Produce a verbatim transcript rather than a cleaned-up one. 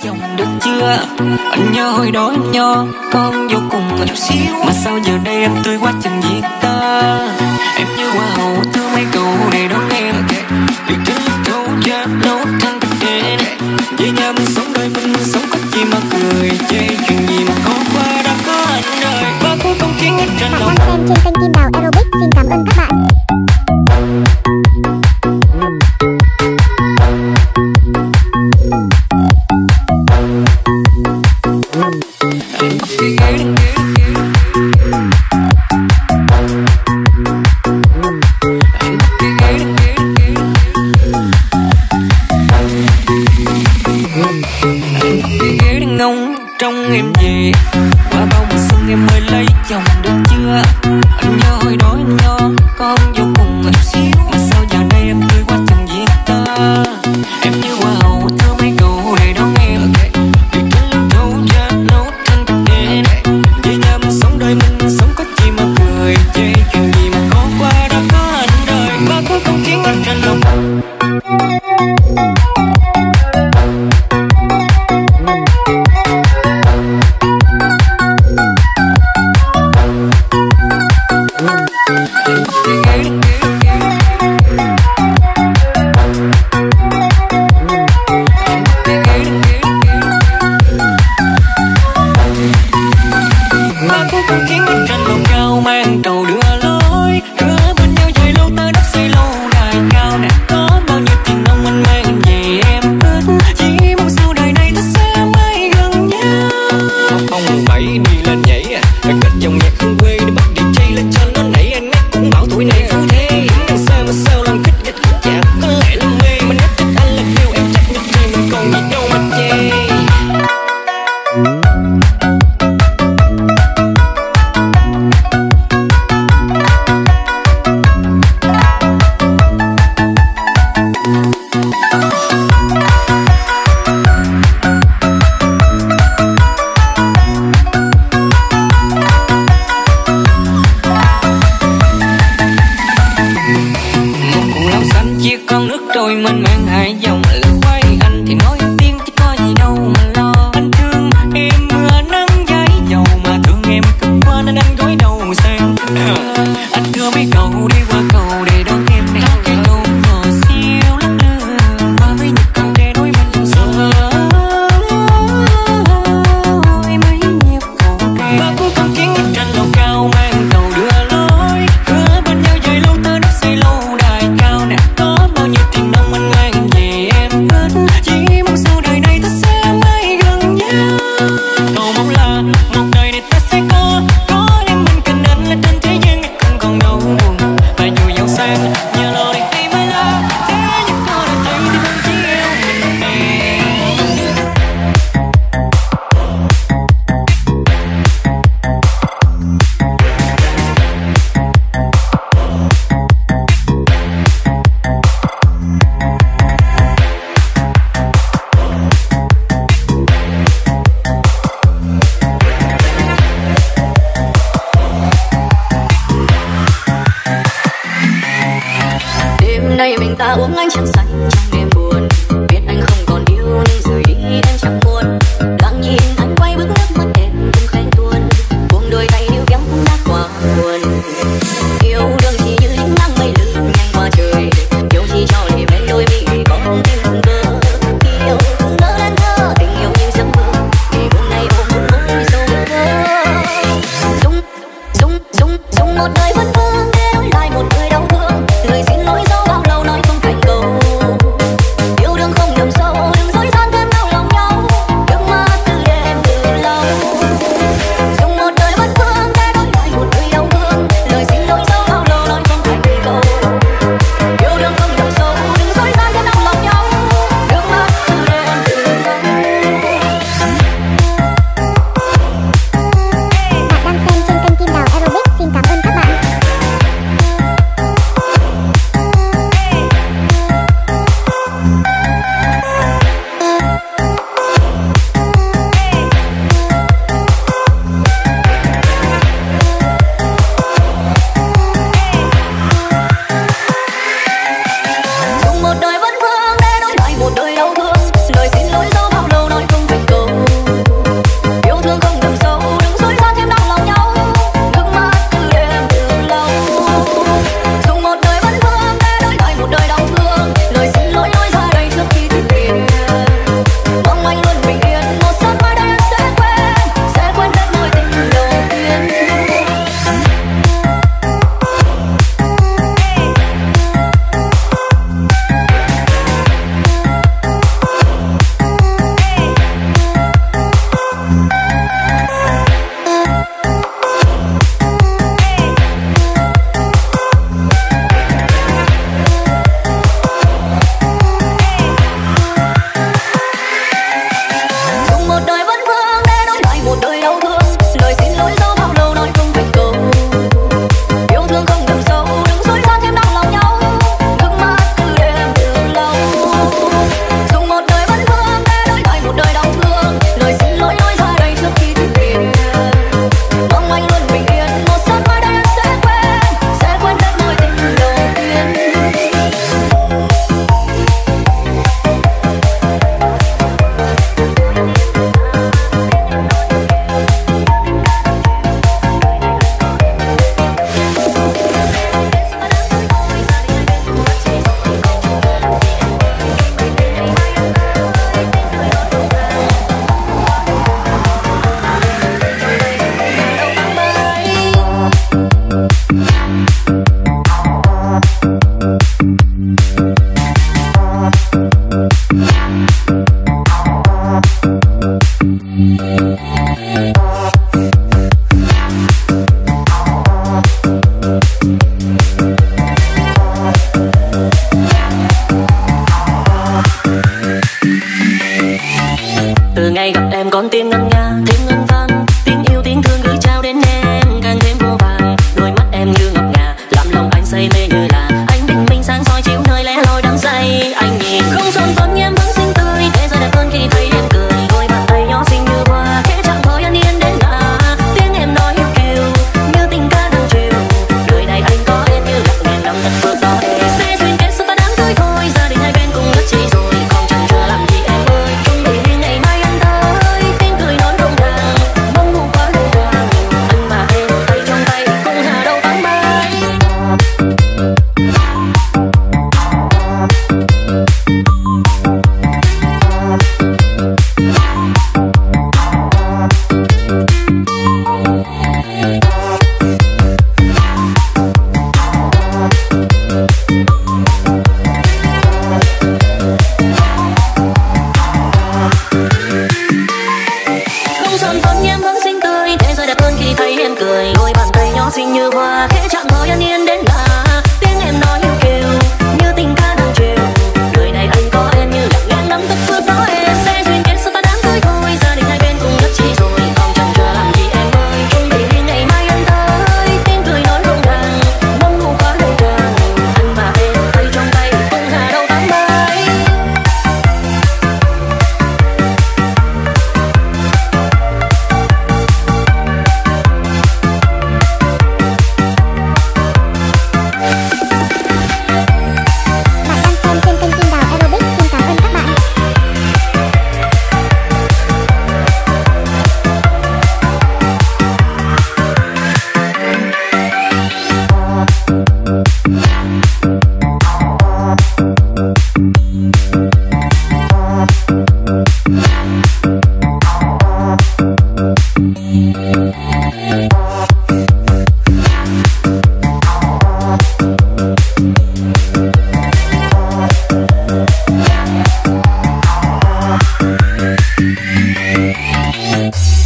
chồng được chưa? Anh nhớ hồi đó em nho con vô cùng một chút xíu, mà sao giờ đây em tươi quá chừng gì ta? Em như hoa hậu thưa mấy câu này đón em, việc trên câu cha nấu thân thật đen. Về nhà mình sống đời mình sống có gì mà cười chê, chuyện gì mà khó qua đã có anh đời. Ba cuối công chiến hết trên lòng. Bạn đang xem trên kênh Đào Aerobic, xin cảm ơn các bạn. Trong em về qua bao mùa xuân em mới lấy chồng được chưa? Anh nhớ hồi đó anh nho con vô cùng một chút xíu, mà sao giờ đây em tươi quá chừng gì ta? Em như hoa hậu thưa mấy câu để đón em, việc trên lưng thấu cha nấu thân thật đen. Về nhà mình sống đời mình sống có gì mà cười chê, chuyện gì mà khó qua đã có anh đời. Ba cuối công chiến ở trên lòng. Con nước trôi mênh mang hai dòng lửa quay, anh thì nói tiếng chứ có gì đâu mà lo. Anh thương em mưa nắng giấy dầu, mà thương em cực quá nên anh gối đầu sang. Anh thưa mấy câu đi qua cầu để đón em này, cái câu ngò siêu lắc lư qua với nhịp cầu để đôi mình giờ mấy nhịp cầu tre. Ba cuối con chiến ở trên lầu cao mang tàu đưa lối, hứa bên nhau dài lâu tới đất xây lâu đài cao nè. Bao nhiêu tiền nông anh mang một đời vấn vương để đổi lại một đời đau thương. Lời xin lỗi dẫu bao lâu nói không thành câu. Yêu thương không đậm sâu, đừng dối gian thêm đau lòng nhau. Nước mắt cứ để em từ lâu. Dùng một đời vấn vương để đổi lại một đời đau thương. Lời xin lỗi nói ra đây trước khi từ biệt. Mong anh luôn bình yên, một giấc mơ đây anh sẽ quên, sẽ quên hết mối tình đầu tiên. Từ ngày gặp em con tim ngân nga thêm ngân vang, tiếng yêu tiếng thương gửi trao đến em càng thêm vô vàng. Đôi mắt em như ngọc ngà làm lòng anh say mê như là anh bình minh sáng soi chiếu nơi lẻ loi đắm say. Anh nhìn không son phấn em vẫn xinh tươi, thế giới đẹp hơn khi thấy em cười. Đôi bàn tay nhỏ xinh như hoa khẽ chạm thôi an yên đến lạ. Tiếng em nói yêu kiều như tình ca đang chiều. Đời này anh có em như lạc nghẹn năm thật phước đó em. Sẽ duyên kết sự ta đáng cưới thôi, gia đình hai bên cùng nhất trí rồi. Không chần chừ làm gì em ơi, chung thủy riêng ngày mai anh tới. Tiếng cười nói rộn ràng, mong ngủ quá lâu càng. Anh và em tay trong tay cùng hạ đầu tháng bảy. Không son phấn em vẫn xinh tươi, thế giới đẹp hơn khi thấy em cười. Đôi bàn tay nhỏ xinh như hoa khẽ chạm thôi an yên đến lạ. Tiếng em nói yêu kiều như tình ca đang chiều. Đời này anh có em như lạc ngang năm tất phước đó em. Sẽ duyên kết sự ta đáng cưới thôi, gia đình hai bên cùng nhất trí rồi. Không chần chừ làm gì em ơi, chung thủy riêng ngày mai anh tới. Tiếng cười nói rộn ràng, mong ngủ quá lâu càng. Anh và em tay trong tay cùng hạ đầu tháng bảy. Bạn đang xem trên kênh tin Đào Aerobic, xin cảm ơn các bạn. We'll be right back.